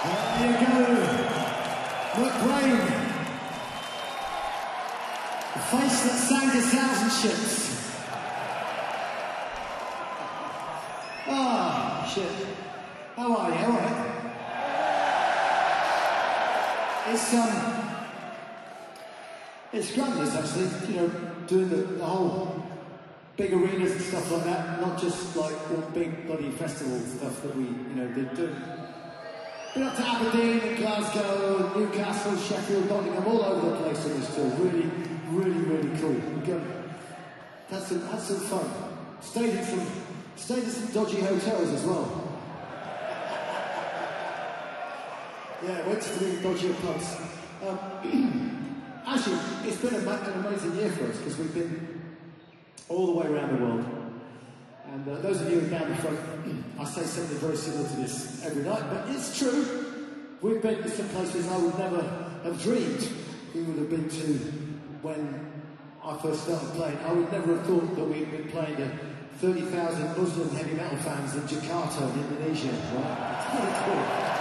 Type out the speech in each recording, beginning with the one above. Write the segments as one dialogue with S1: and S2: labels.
S1: There you go. McBrain. The face that sank 1,000 ships. Ah, shit. How are you? All right. It's glamorous actually, you know, doing the whole big arenas and stuff like that, not just like all big bloody festival stuff that we, you know, did do. Been up to Aberdeen and Glasgow, Newcastle, Sheffield, Nottingham, all over the place on this tour. Really, really, really cool. Had some fun. Stayed in some dodgy hotels as well. Yeah, went to 3 dodgy pubs. Actually, it's been an amazing year for us because we've been all the way around the world. And those of you who are down the front, I say something very similar to this every night, but it's true. We've been to some places I would never have dreamed we would have been to when I first started playing. I would never have thought that we'd been playing to 30,000 Muslim heavy metal fans in Jakarta, in Indonesia. Right? It's pretty cool.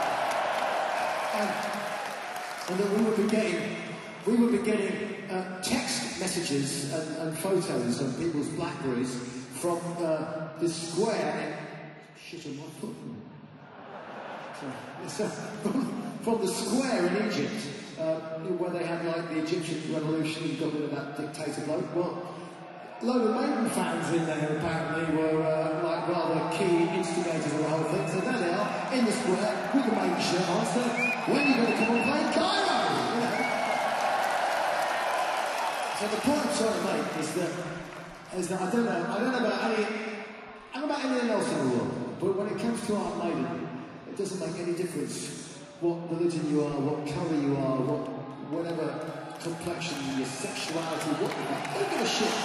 S1: And that we would be getting text messages and photos on people's Blackberries from the square. Shit on my foot. From the square in Egypt, where they had like the Egyptian revolution and got rid of that dictator bloke. Well, a load of Maiden fans in there apparently were like rather key instigators of the whole thing. So there they are in the square with the Maiden shirt on. So when are you going to come and play Cairo? You know? So the point I'm trying to make is that I don't know about anything else in the world, but when it comes to Iron Maiden, it doesn't make any difference what religion you are, what colour you are, whatever complexion, your sexuality, what you are. Don't give a shit.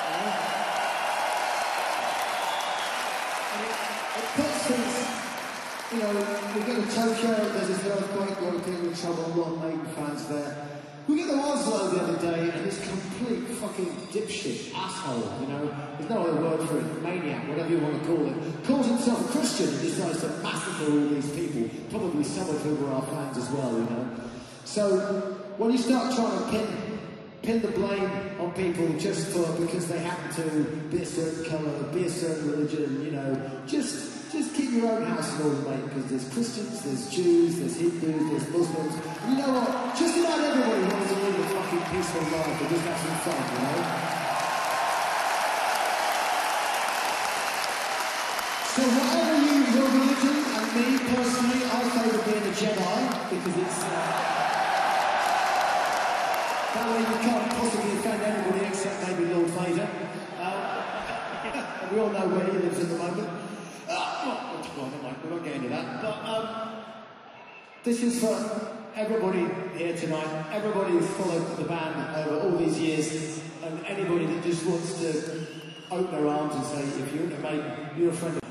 S1: It puts things, you know, we go to Tokyo, there's this earthquake, a lot of people in trouble, a lot of Maiden fans there. We get to Oslo the other day, and this complete fucking dipshit asshole, you know, there's no other word for it, maniac, whatever you want to call it, calls himself a Christian and decides to massacre all these people, probably some of whom are our fans as well, you know. So, when you start trying to pin the blame on people just because they happen to be a certain colour, be a certain religion, you know, just keep your own house in order, mate, because there's Christians, there's Jews, there's Hindus, there's Muslims. And you know what? Just about everybody wants to live a fucking peaceful life and just have some fun, you know? So whatever your religion, and me personally, I favour being a Jedi, because it's... that way you can't possibly offend anybody except maybe Lord Vader. We all know where he lives at the moment. We're not getting into that. But this is for everybody here tonight, everybody who's followed the band over all these years, and anybody that just wants to open their arms and say, if you're into Maiden, you're a friend of